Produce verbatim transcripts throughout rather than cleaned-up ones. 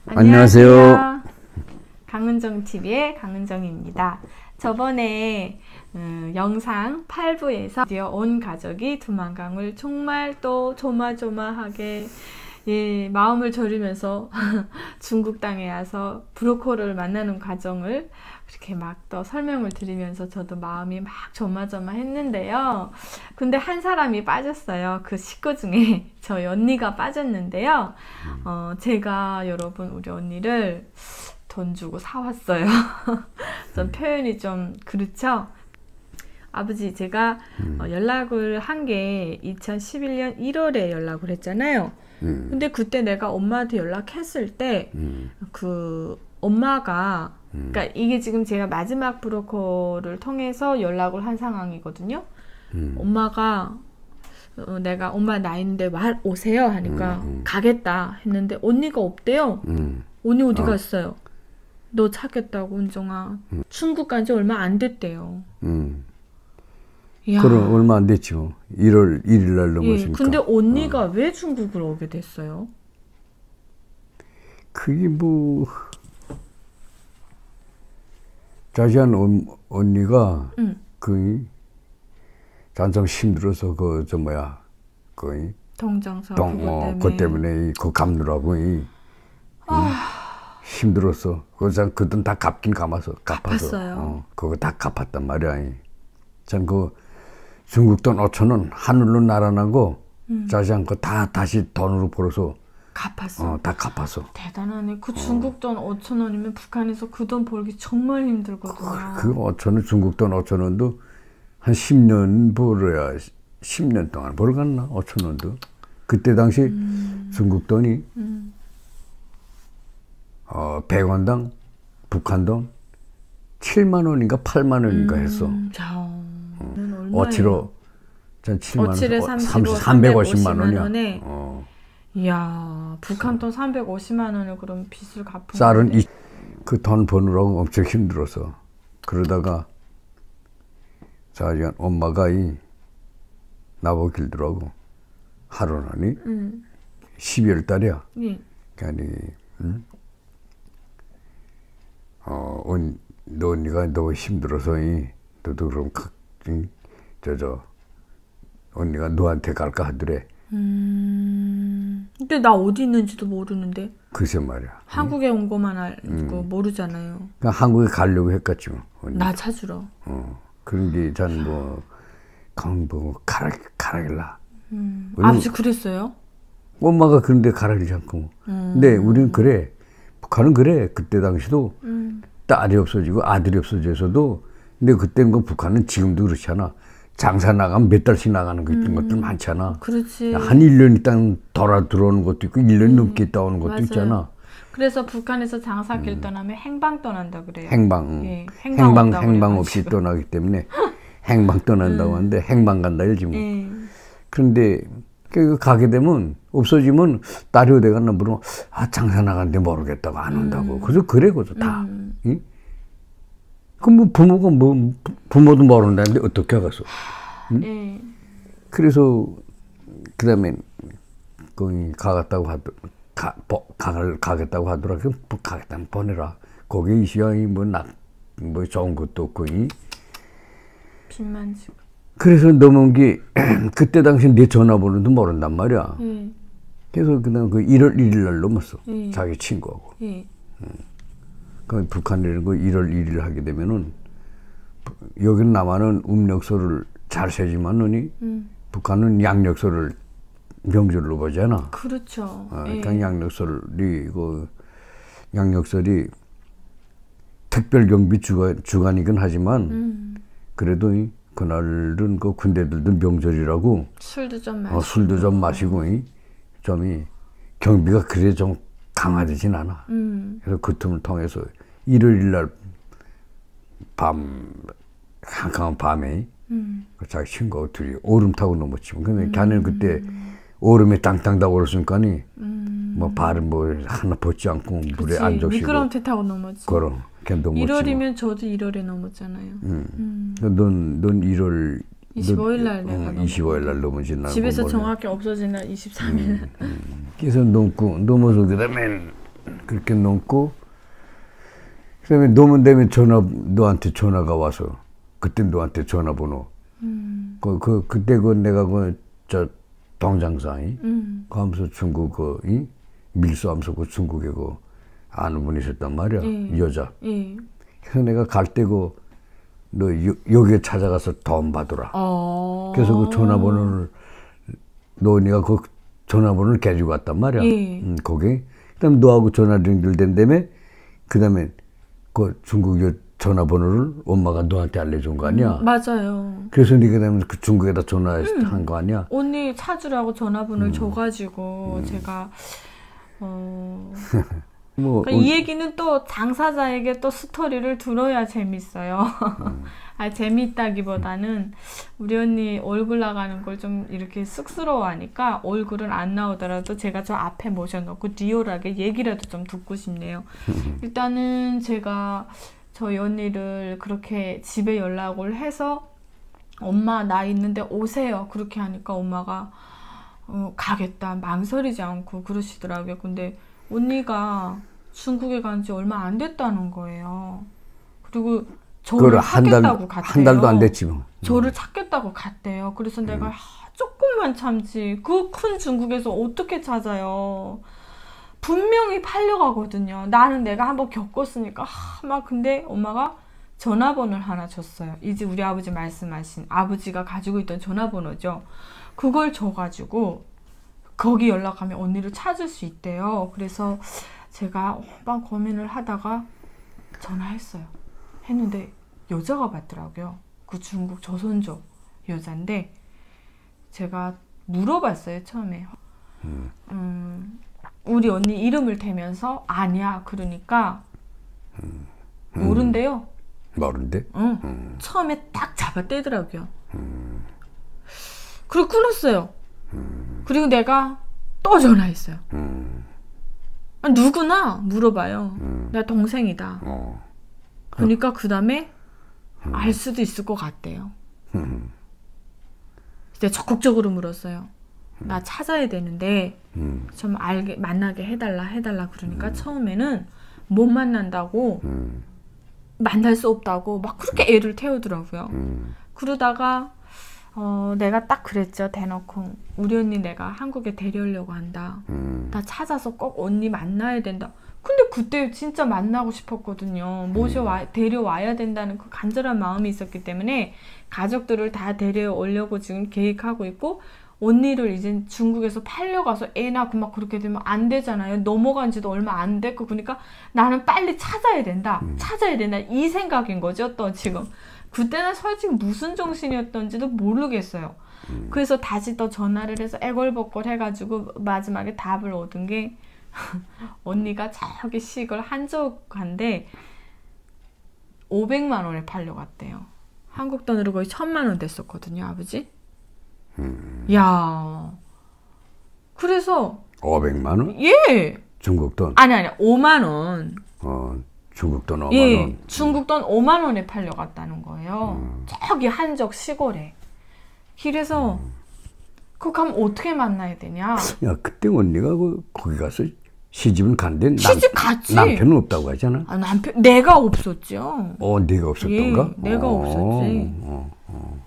안녕하세요. 안녕하세요. 강은정티비의 강은정입니다. 저번에 음, 영상 팔 부에서 드디어 온 가족이 두만강을 정말 또 조마조마하게 예, 마음을 졸이면서 중국 땅에 와서 브로커를 만나는 과정을 이렇게 막 또 설명을 드리면서 저도 마음이 막 조마조마했는데요. 근데 한 사람이 빠졌어요. 그 식구 중에 저희 언니가 빠졌는데요. 어, 제가 여러분 우리 언니를 돈 주고 사왔어요. 좀 표현이 좀 그렇죠? 아버지 제가 음. 어, 연락을 한 게 이천십일 년 일월에 연락을 했잖아요. 음. 근데 그때 내가 엄마한테 연락했을 때 그 음. 엄마가 음. 그러니까 이게 지금 제가 마지막 브로커를 통해서 연락을 한 상황이거든요. 음. 엄마가 어, 내가 엄마 나 있는데 와, 오세요 하니까 음. 음. 가겠다 했는데 언니가 없대요. 음. 언니 어디 어. 갔어요? 너 찾겠다고 은정아. 음. 중국 간 지 얼마 안 됐대요. 음. 이야. 그럼 얼마 안 됐죠. 일월 일 일 날 넘었으니까. 예, 근데 언니가 어. 왜 중국을 오게 됐어요? 그게 뭐 자세한 언, 언니가 응. 그 잔참 힘들어서 그 저 뭐야 그 동정서 동, 그것 어, 때문에. 그것 때문에 그 갚느라고 이, 아. 힘들었어. 그래서 그 돈 다 갚긴 갚아서 갚아서 갚았어요. 어, 그거 다 갚았단 말이야. 참 그 중국 돈 오천 원 하늘로 날아나고 음. 자세한 거 다 다시 돈으로 벌어서 갚았어. 어, 다 갚았어. 대단하네. 그 중국 돈 오천 원이면 북한에서 그 돈 벌기 정말 힘들거든요. 그 오천 원 중국 돈 오천 원도 한 십 년 벌어야 십 년 동안 벌어갔나 오천 원도. 그때 당시 음. 중국 돈이 음. 어, 백 원당 북한 돈 칠만 원인가 팔만 원인가 했어. 음. 자, 어. 어치로 전 칠만 원, 어치에 삼십오, 삼백오십만 원이야. 원에. 어. 이야, 북한 돈 삼백오십만 원을 그럼 빚을 갚은 쌀은 건데. 그 돈 버느라고 엄청 힘들어서 그러다가 자 엄마가 이 나보고 길더라고. 하루나니 음. 십이월 달이야. 예. 그러니 응? 어, 온, 너 언니가 너무 힘들어서 이 너도 그럼 저저 언니가 너한테 갈까 하더래. 음. 근데 나 어디 있는지도 모르는데. 글쎄 말이야. 한국에 온 것만 알고 음. 모르잖아요. 그러니까 한국에 가려고 했겠지 뭐. 언니. 나 찾으러. 어. 그런 게 전 뭐 강보 가라 가라길라. 음. 왜냐면- 아버지 그랬어요? 엄마가 그런데 가라길지 않고. 음. 근데 우리는 그래. 북한은 그래. 그때 당시도 음. 딸이 없어지고 아들이 없어져서도. 근데 그때는 그 북한은 지금도 그렇잖아. 장사 나가면 몇 달씩 나가는 거 있던 음. 것들 많잖아. 그렇지. 한 일 년 있다 돌아 들어오는 것도 있고 일 년 음. 넘게 있다 오는 것도 맞아요. 있잖아. 그래서 북한에서 장사길 떠나면 행방 떠난다 그래요. 행방. 예, 행방, 없다고 행방 그래가지고. 없이 떠나기 때문에 행방 떠난다고 음. 하는데 행방 간다 일지 뭐. 예. 그런데 그 가게 되면 없어지면 딸이 어디 갔나 물으면 아 장사 나갔는데 모르겠다고 안 온다고. 음. 그래서 그래 그래서 다. 음. 응? 그럼 뭐 부모가 뭐 부모도 모른다는데 어떻게 하겠어. 응? 예. 그래서 그다음에 거기 가겠다고 하더 가, 보, 가, 가겠다고 하더라. 그럼 가겠다면 보내라. 거기 이 시간이 뭐낙뭐 뭐 좋은 것도 없고. 이? 빚만 지고. 그래서 넘은 게 그때 당시 내 전화번호도 모른단 말이야. 예. 그래서 그다음 그 일월 일 일 날 넘었어. 예. 자기 친구하고. 예. 그 북한이라는 거 일월 일 일 하게 되면은 여기는 남한은 음력서를 잘 세지만은 음. 북한은 양력서를 명절로 보잖아. 그렇죠. 어, 예. 그러니까 양력설이 그 양력설이 특별경비 주간 주간이긴 하지만 음. 그래도 이, 그날은 그 군대들도 명절이라고 술도 좀 마시고. 어, 술도 좀 마시고 이, 좀이 경비가 그래 좀 강화되진 않아. 음. 그래서 그 틈을 통해서 일월 일 일 날 밤 캄캄한 밤에 음. 그 자기 친구하고 둘이 오름 타고 넘었지. 근데 음. 걔는 그때 오름에 땅땅 다 얼었으니까니 음. 뭐 발을 뭐 하나 벗지 않고 물에 그치. 안 적시고 미끄럼틀 타고 넘었지. 그럼 걔 넘었지. 일월이면 저도 일월에 넘었잖아요. 음. 음. 넌, 넌 일월 이십오일 날 내가 응, 넘었고. 이십오일 날 넘어지 날 집에서 몰래. 정확히 없어진 날 이십삼일 날. 그래서 넘고 넘어서 그다음에 그렇게 놓고 그다음에 놓으면 되면 전화 너한테 전화가 와서 그때 너한테 전화번호 음. 그, 그 그때 그 내가 그 저 동장사이 음. 그 하면서 중국 그 이? 밀수하면서 그 중국에 그 아는 분이 있었단 말이야. 예. 여자. 예. 그래서 내가 갈 때고 너 여, 여기에 찾아가서 돈 받으라. 어. 그래서 그 전화번호를 너네가 그 전화번호를 가지고 왔단 말이야. 예. 음, 거기. 그다음에 너하고 전화 연결된 다음에 그다음에 그 중국 여 전화번호를 엄마가 너한테 알려준 거 아니야? 음, 맞아요. 그래서 네가 그다음에 그 중국에다 전화한 음. 거 아니야? 언니 찾으라고 전화번호를 음. 줘가지고 제가 어. 뭐 그러니까 이 얘기는 또 당사자에게 또 스토리를 들어야 재밌어요. 음. 아, 재밌다기보다는 우리 언니 얼굴 나가는 걸 좀 이렇게 쑥스러워하니까 얼굴은 안 나오더라도 제가 저 앞에 모셔놓고 리얼하게 얘기라도 좀 듣고 싶네요. 일단은 제가 저희 언니를 그렇게 집에 연락을 해서 엄마 나 있는데 오세요 그렇게 하니까 엄마가 어, 가겠다 망설이지 않고 그러시더라고요. 근데 언니가 중국에 간 지 얼마 안 됐다는 거예요. 그리고 저를 찾겠다고 갔대요. 한 달도 안 됐지 뭐. 저를 찾겠다고 갔대요. 그래서 음. 내가 아, 조금만 참지 그 큰 중국에서 어떻게 찾아요. 분명히 팔려가거든요. 나는 내가 한번 겪었으니까 아, 막 근데 엄마가 전화번호를 하나 줬어요. 이제 우리 아버지 말씀하신 아버지가 가지고 있던 전화번호죠. 그걸 줘가지고 거기 연락하면 언니를 찾을 수 있대요. 그래서 제가 막 고민을 하다가 전화했어요. 했는데 여자가 받더라고요. 그 중국 조선족 여잔데 제가 물어봤어요. 처음에 음. 음, 우리 언니 이름을 대면서 아니야 그러니까 음. 모른대요. 모른대? 응. 음. 처음에 딱 잡아떼더라고요. 음. 그리고 끊었어요. 음. 그리고 내가 또 전화했어요. 음. 아, 누구나 물어봐요. 음. 나 동생이다. 어. 그러니까 그 다음에 음. 알 수도 있을 것 같대요. 음. 이제 적극적으로 물었어요. 나 찾아야 되는데 음. 좀 알게 만나게 해달라 해달라 그러니까 음. 처음에는 못 만난다고 음. 만날 수 없다고 막 그렇게 애를 태우더라고요. 음. 그러다가 어, 내가 딱 그랬죠. 대놓고 우리 언니 내가 한국에 데려오려고 한다. 음. 나 찾아서 꼭 언니 만나야 된다. 근데 그때 진짜 만나고 싶었거든요. 모셔와 데려와야 된다는 그 간절한 마음이 있었기 때문에 가족들을 다 데려오려고 지금 계획하고 있고 언니를 이제 중국에서 팔려가서 애 낳고 막 그렇게 되면 안 되잖아요. 넘어간 지도 얼마 안 됐고 그러니까 나는 빨리 찾아야 된다. 음. 찾아야 된다. 이 생각인 거죠. 또 지금. 그때는 솔직히 무슨 정신이었던지도 모르겠어요. 음. 그래서 다시 또 전화를 해서 애걸복걸 해가지고 마지막에 답을 얻은 게 언니가 저기 시골 한적한데 오백만 원에 팔려갔대요. 한국 돈으로 거의 천만 원 됐었거든요, 아버지. 음. 야, 그래서 오백만 원? 예. 중국 돈? 아니 아니 오만 원. 어, 중국 돈 오만 예, 원. 중국 돈 오만 원에 팔려갔다는 거예요. 음. 저기 한적 시골에. 그래서 음. 그거 가면 어떻게 만나야 되냐? 야, 그때 언니가 그 거기 가서 시집은 간데 시집 갔지. 남편은 없다고 하잖아. 아, 남편 내가 없었죠. 어, 내가 없었던가? 예, 내가 어, 없었지. 어, 어.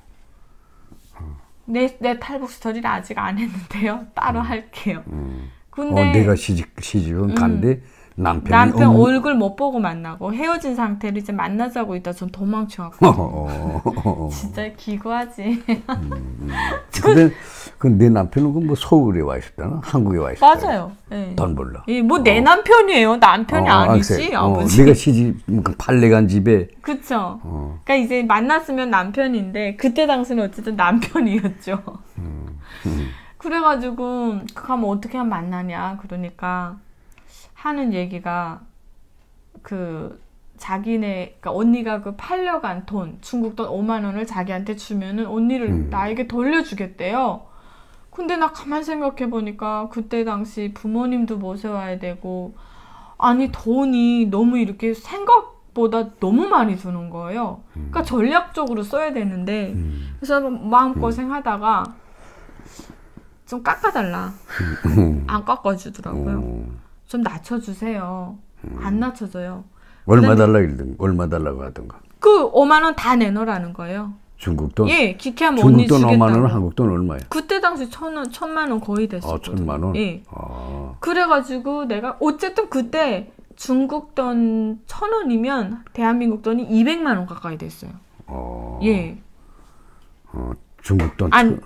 내, 내 탈북 스토리를 아직 안 했는데요. 따로 음. 할게요. 음. 근데 어, 내가 시집 시집은 음. 간데 남편이 남편 음. 얼굴 못 보고 만나고 헤어진 상태로 이제 만나자고 있다 전 도망쳐갖고 어, 어, 어. 진짜 기구하지. 음, 음. 근데 그 내 남편은 그 뭐 서울에 와 있었다나 한국에 와 있었다. 맞아요. 네. 돈 벌러. 예, 뭐 내 어. 남편이에요. 남편이 어, 아니지 어, 아버지. 내가 시집 팔레간 집에. 그쵸. 어. 그러니까 이제 만났으면 남편인데 그때 당시는 어쨌든 남편이었죠. 음, 음. 그래가지고 가면 어떻게 하면 만나냐 그러니까 하는 얘기가 그 자기네 그러니까 언니가 그 팔려간 돈 중국 돈 오만 원을 자기한테 주면은 언니를 음. 나에게 돌려주겠대요. 근데 나 가만 생각해 보니까 그때 당시 부모님도 모셔와야 되고 아니 돈이 너무 이렇게 생각보다 너무 많이 드는 거예요. 그러니까 전략적으로 써야 되는데 음. 그래서 마음고생 하다가 좀 깎아달라. 안 깎아주더라고요. 음. 좀 낮춰주세요. 음. 안 낮춰줘요. 얼마 달라 이러든 얼마 달라고 하던가. 그 오만 원 다 내놓으라는 거예요. 중국 돈? 예, 기캐하면 언니 주겠다고. 중국 돈 오만 원은 한국 돈 얼마예요? 그때 당시 천 원, 천만 원 거의 됐었거든요. 아, 천만 원? 예. 아. 그래가지고 내가 어쨌든 그때 중국 돈 천 원이면 대한민국 돈이 이백만 원 가까이 됐어요. 어. 예. 어, 중국 돈. 안,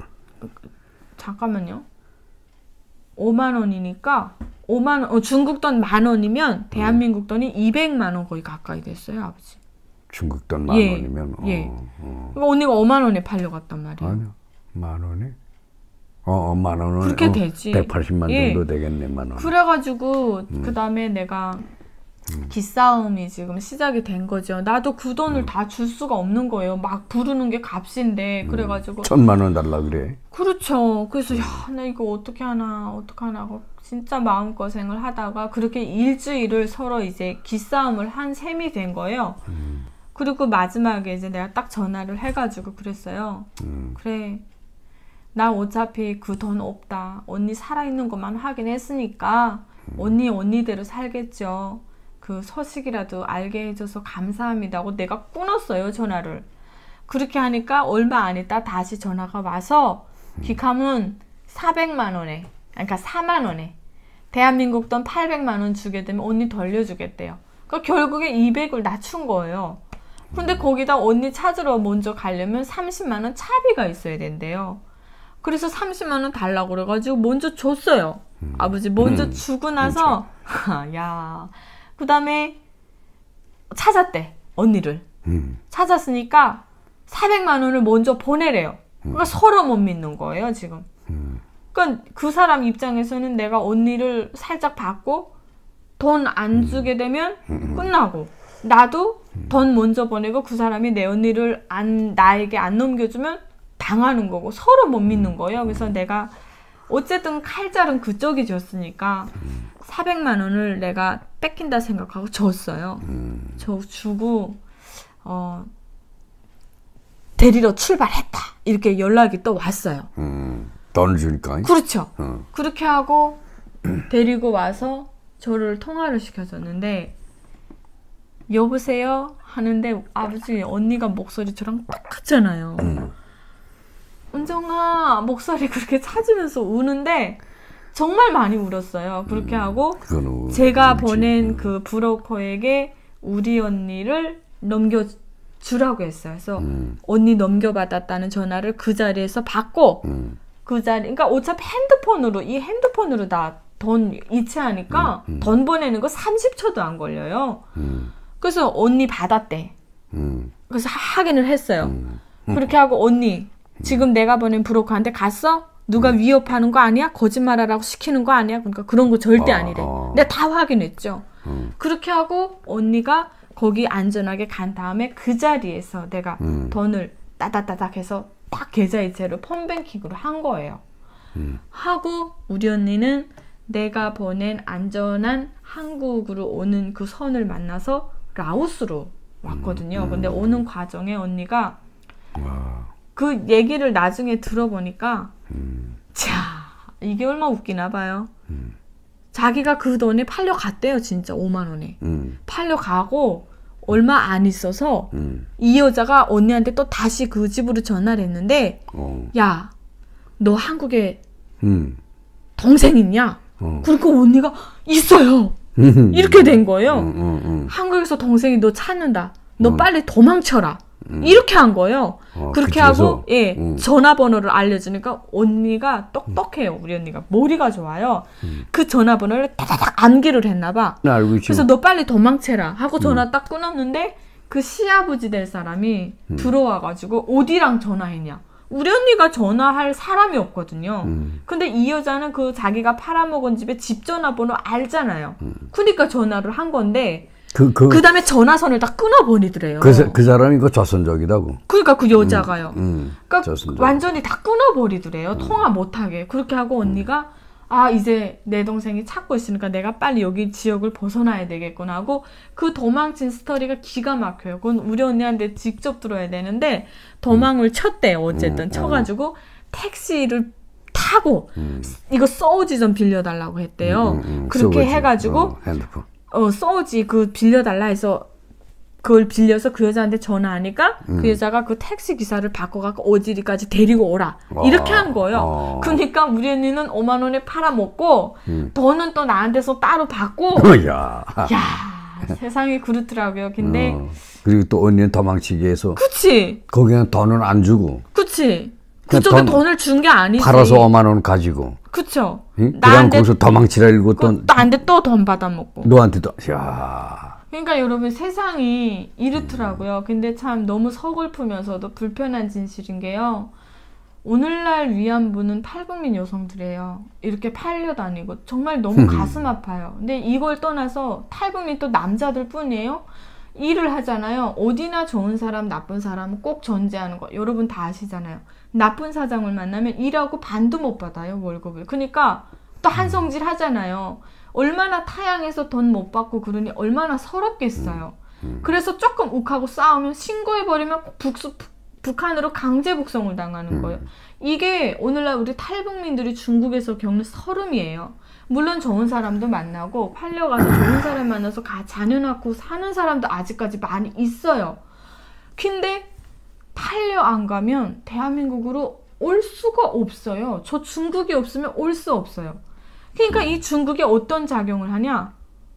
잠깐만요. 오만 원이니까 오만 원, 어, 중국 돈 만 원이면 대한민국 돈이 이백만 원 거의 가까이 됐어요, 아버지. 중국 돈 만 예, 원이면. 예. 어, 어. 그러니까 언니가 오만 원에 팔려갔단 말이에요. 아니요, 만 원에? 어, 어 만 원은 그렇게 어, 되지. 백팔십만 예. 정도 되겠네, 만 원. 그래가지고 음. 그 다음에 내가 음. 기싸움이 지금 시작이 된 거죠. 나도 그 돈을 음. 다 줄 수가 없는 거예요. 막 부르는 게 값인데. 그래가지고. 천만 원 달라 그래. 그렇죠. 그래서 야, 나 이거 어떻게 하나, 어떻게 하나 하고 진짜 마음고생을 하다가 그렇게 일주일을 서로 이제 기싸움을 한 셈이 된 거예요. 음. 그리고 마지막에 이제 내가 딱 전화를 해가지고 그랬어요. 음. 그래. 나 어차피 그 돈 없다. 언니 살아있는 것만 확인했으니까 음. 언니 언니대로 살겠죠. 그 소식이라도 알게 해줘서 감사합니다 하고 내가 끊었어요, 전화를. 그렇게 하니까 얼마 안 있다 다시 전화가 와서 기카면 사백만 원에, 그러니까 사만 원에 대한민국 돈 팔백만 원 주게 되면 언니 돌려주겠대요. 그러니까 결국에 이백을 낮춘 거예요. 근데 거기다 언니 찾으러 먼저 가려면 삼십만 원 차비가 있어야 된대요. 그래서 삼십만 원 달라고 그래가지고 먼저 줬어요. 음. 아버지 먼저 음. 주고 나서 야, 그 다음에 찾았대, 언니를. 음. 찾았으니까 사백만 원을 먼저 보내래요. 그러니까 음. 서로 못 믿는 거예요, 지금. 음. 그러니까 그 사람 입장에서는 내가 언니를 살짝 받고 돈 안 주게 되면 음. 끝나고, 나도 음. 돈 먼저 보내고 그 사람이 내 언니를 안, 나에게 안 넘겨주면 당하는 거고, 서로 못 믿는 거예요. 그래서 내가 어쨌든 칼자른 그쪽이 줬으니까 음. 사백만 원을 내가 뺏긴다 생각하고 줬어요. 음. 저 주고 어, 데리러 출발했다 이렇게 연락이 또 왔어요. 음. 돈을 주니까. 그렇죠. 어. 그렇게 하고 데리고 와서 저를 통화를 시켜줬는데, 여보세요? 하는데 아버지 언니가 목소리 저랑 똑같잖아요. 음. 은정아, 목소리 그렇게 찾으면서 우는데 정말 많이 울었어요. 그렇게 음, 하고 제가 울지. 보낸 그 브로커에게 우리 언니를 넘겨주라고 했어요. 그래서 음. 언니 넘겨받았다는 전화를 그 자리에서 받고 음. 그 자리, 그러니까 어차피 핸드폰으로, 이 핸드폰으로 다 돈 이체하니까 음, 음. 돈 보내는 거 삼십 초도 안 걸려요. 음. 그래서 언니 받았대. 음. 그래서 확인을 했어요. 음. 그렇게 하고 언니 지금 내가 보낸 브로커한테 갔어? 누가 음. 위협하는 거 아니야? 거짓말하라고 시키는 거 아니야? 그러니까 그런 거 절대 아, 아니래. 아. 내가 다 확인했죠. 음. 그렇게 하고 언니가 거기 안전하게 간 다음에 그 자리에서 내가 음. 돈을 따닥따닥 해서 딱 계좌이체로 폰뱅킹으로 한 거예요. 음. 하고 우리 언니는 내가 보낸 안전한 한국으로 오는 그 선을 만나서 라오스로 왔거든요. 음. 근데 오는 과정에 언니가 와. 그 얘기를 나중에 들어보니까 음. 자, 이게 얼마나 웃기나 봐요. 음. 자기가 그 돈에 팔려갔대요. 진짜 오만 원에. 음. 팔려가고 얼마 안 있어서 음. 이 여자가 언니한테 또 다시 그 집으로 전화를 했는데 어. 야, 너 한국에 음. 동생 있냐? 어. 그러니까 언니가 있어요. 이렇게 된 거예요. 음, 음, 음. 한국에서 동생이 너 찾는다. 너 음. 빨리 도망쳐라. 음. 이렇게 한 거예요. 어, 그렇게 하고 예 음. 전화번호를 알려주니까 언니가 똑똑해요. 우리 언니가 머리가 좋아요. 음. 그 전화번호를 따다닥 암기를 했나 봐. 그래서 너 빨리 도망쳐라 하고 전화 음. 딱 끊었는데 그 시아버지 될 사람이 음. 들어와가지고 어디랑 전화했냐. 우리 언니가 전화할 사람이 없거든요. 음. 근데 이 여자는 그 자기가 팔아먹은 집에 집 전화번호 알잖아요. 음. 그러니까 전화를 한 건데 그, 그, 그 다음에 전화선을 다 끊어버리더래요. 그, 그 사람이 그 조선족이라고. 그러니까 그 여자가요. 음, 음, 그러니까 조선족. 완전히 다 끊어버리더래요. 음. 통화 못하게. 그렇게 하고 언니가 음. 아 이제 내 동생이 찾고 있으니까 내가 빨리 여기 지역을 벗어나야 되겠구나 하고 그 도망친 스토리가 기가 막혀요. 그건 우리 언니한테 직접 들어야 되는데 도망을 음. 쳤대요. 어쨌든 음. 쳐가지고 택시를 타고 음. 이거 소지 좀 빌려달라고 했대요. 음, 음, 음. 그렇게 소지. 해가지고 어, 핸드폰. 어 소지 그 빌려달라 해서 그걸 빌려서 그 여자한테 전화하니까 음. 그 여자가 그 택시 기사를 바꿔갖고 어디까지 데리고 오라 이렇게 한 거예요. 어. 그러니까 우리 언니는 오만 원에 팔아먹고 음. 돈은 또 나한테서 따로 받고 야. 야 세상이 그렇더라고요. 근데 어. 그리고 또 언니는 도망치기 위해서 그치 거기는 돈은 안 주고 그치 그냥 그쪽에 돈 돈을 준 게 아니지. 팔아서 오만 원 가지고 그쵸. 응? 그냥 나한테 거기서 도망치라 일고 또 나한테 또 돈 받아먹고. 너한테도 야. 그러니까 여러분 세상이 이렇더라고요. 근데 참 너무 서글프면서도 불편한 진실인 게요. 오늘날 위안부는 탈북민 여성들이에요. 이렇게 팔려다니고 정말 너무 가슴 아파요. 근데 이걸 떠나서 탈북민 또 남자들 뿐이에요. 일을 하잖아요. 어디나 좋은 사람 나쁜 사람은 꼭 전제하는 거 여러분 다 아시잖아요. 나쁜 사장을 만나면 일하고 반도 못 받아요, 월급을. 그러니까 또 한성질 하잖아요. 얼마나 타향해서 돈 못 받고 그러니 얼마나 서럽겠어요. 그래서 조금 욱하고 싸우면 신고해버리면 북수, 북한으로 강제 북송을 당하는 거예요. 이게 오늘날 우리 탈북민들이 중국에서 겪는 서름이에요. 물론 좋은 사람도 만나고 팔려가서 좋은 사람 만나서 가 자녀 낳고 사는 사람도 아직까지 많이 있어요. 근데 팔려 안 가면 대한민국으로 올 수가 없어요. 저 중국이 없으면 올 수 없어요. 그러니까 이 중국이 어떤 작용을 하냐?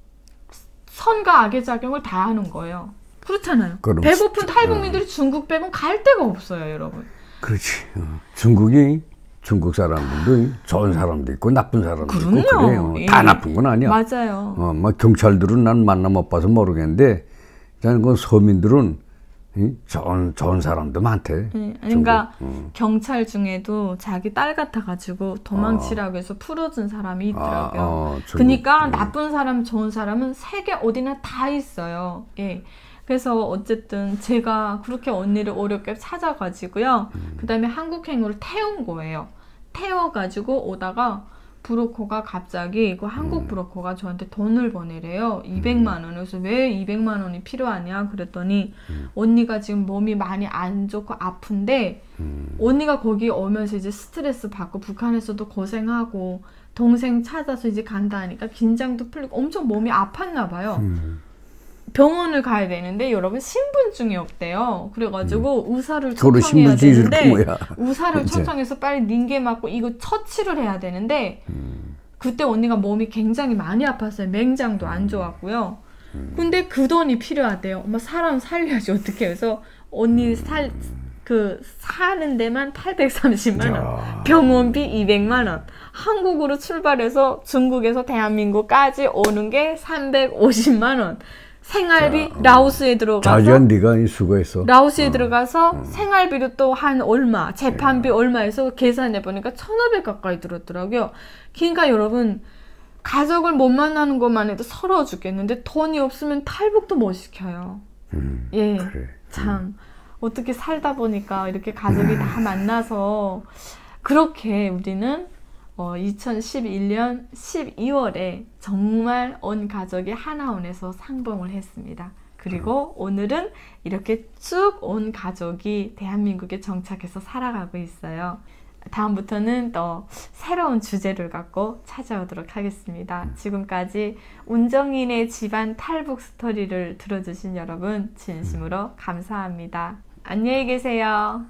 선과 악의 작용을 다 하는 거예요. 그렇잖아요. 그럼 배고픈 진짜, 탈북민들이 중국 빼곤 갈 데가 없어요, 여러분. 그렇지. 어. 중국이 중국 사람들도 좋은 사람도 있고 나쁜 사람도 그럼요. 있고 그래요. 예. 다 나쁜 건 아니야. 맞아요. 어, 뭐 경찰들은 난 만나 못 봐서 모르겠는데, 저는 그 서민들은 이? 좋은 좋은 사람도 많대. 네, 그러니까 중국. 음. 경찰 중에도 자기 딸 같아가지고 도망치라고 해서 풀어준 사람이 있더라고요. 아, 어, 중국. 그러니까 음. 나쁜 사람, 좋은 사람은 세계 어디나 다 있어요. 예. 그래서 어쨌든 제가 그렇게 언니를 어렵게 찾아가지고요. 음. 그 다음에 한국행으로 태운 거예요. 태워가지고 오다가 브로커가 갑자기 그 한국 음. 브로커가 저한테 돈을 보내래요. 이백만 원. 그래서 왜 이백만 원이 필요하냐 그랬더니 음. 언니가 지금 몸이 많이 안 좋고 아픈데 음. 언니가 거기 오면서 이제 스트레스 받고 북한에서도 고생하고 동생 찾아서 이제 간다 하니까 긴장도 풀리고 엄청 몸이 아팠나 봐요. 음. 병원을 가야 되는데 여러분 신분증이 없대요. 그래가지고 음. 의사를 그거로 초청해야 신분증이 되는데 뭐야? 의사를 이제. 초청해서 빨리 닌게 맞고 이거 처치를 해야 되는데 음. 그때 언니가 몸이 굉장히 많이 아팠어요. 맹장도 안 좋았고요. 근데 그 돈이 필요하대요. 엄마 사람 살려야지 어떻게 해서 언니 살 그 사는 데만 팔백삼십만 원, 야. 병원비 이백만 원, 한국으로 출발해서 중국에서 대한민국까지 오는 게 삼백오십만 원, 생활비 자, 라오스에 들어가서 자주한 네가 수고했어. 라오스에 어. 들어가서 어. 생활비로 또 한 얼마, 재판비 얼마 해서 계산해 보니까 천오백 가까이 들었더라고요. 그러니까 여러분 가족을 못 만나는 것만 해도 서러워 죽겠는데 돈이 없으면 탈북도 못 시켜요. 음, 예, 그래. 참 어떻게 살다 보니까 이렇게 가족이 다 만나서 그렇게 우리는 어, 이천십일 년 십이월에 정말 온 가족이 하나원에서 상봉을 했습니다. 그리고 오늘은 이렇게 쭉 온 가족이 대한민국에 정착해서 살아가고 있어요. 다음부터는 또 새로운 주제를 갖고 찾아오도록 하겠습니다. 지금까지 운정인의 집안 탈북 스토리를 들어주신 여러분 진심으로 감사합니다. 안녕히 계세요.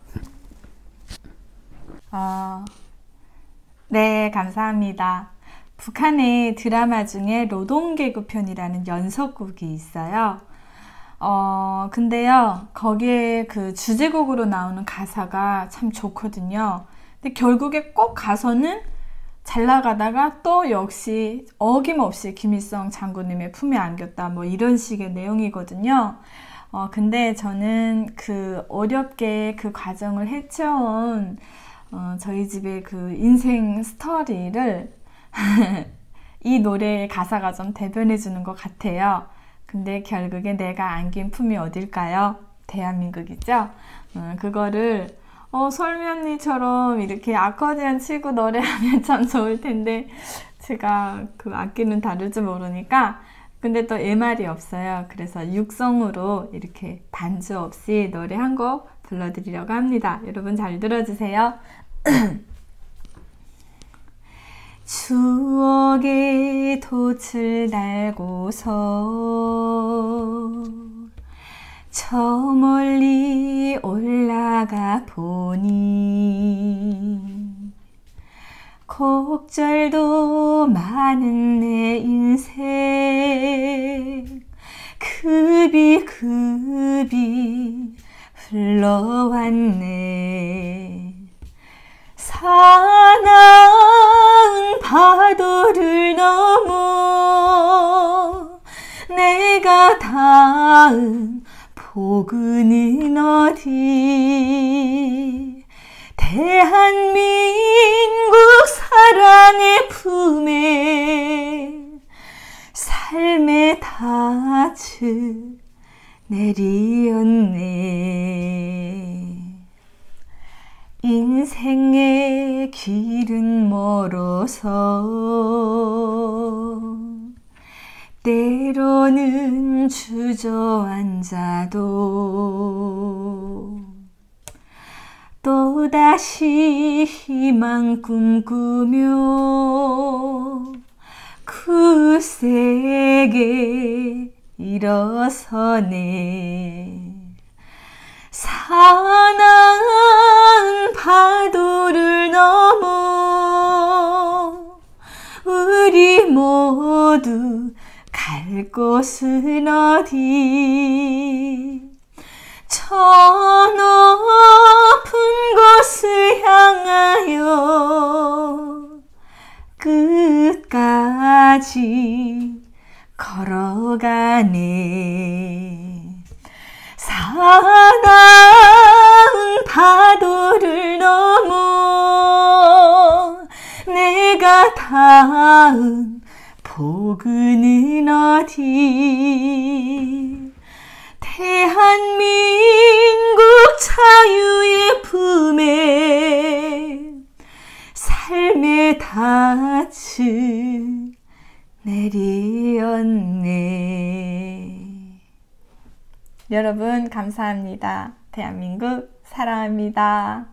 어, 네, 감사합니다. 북한의 드라마 중에 노동개구편이라는 연속곡이 있어요. 어, 근데요, 거기에 그 주제곡으로 나오는 가사가 참 좋거든요. 근데 결국에 꼭 가서는 잘 나가다가 또 역시 어김없이 김일성 장군님의 품에 안겼다. 뭐 이런 식의 내용이거든요. 어, 근데 저는 그 어렵게 그 과정을 헤쳐온 어, 저희 집의 그 인생 스토리를 이 노래의 가사가 좀 대변해 주는 것 같아요. 근데 결국에 내가 안긴 품이 어딜까요? 대한민국이죠. 어, 그거를 어, 솔미 언니처럼 이렇게 아코디언 치고 노래하면 참 좋을 텐데 제가 그 악기는 다룰 줄 모르니까 근데 또 에엠알이 없어요. 그래서 육성으로 이렇게 반주 없이 노래 한 곡 불러드리려고 합니다. 여러분 잘 들어주세요. 추억의 돛을 달고서 저 멀리 올라가 보니 곡절도 많은 내 인생 급이 급이 흘러왔네. 사나운 파도를 넘어 내가 닿은 포근은 어디. 대한민국 사랑의 품에 삶의 닻을 내리었네. 인생의 길은 멀어서 때로는 주저앉아도 또다시 희망 꿈꾸며 굳세게 일어서네. 사나운 파도를 넘어 우리 모두 갈 곳은 어디. 저 높은 곳을 향하여 끝까지 걸어가네. 사나운 파도를 넘어 내가 닿은 포근은 어디. 대한민국 자유의 품에 삶의 닻을 내리었네. 여러분 감사합니다. 대한민국 사랑합니다.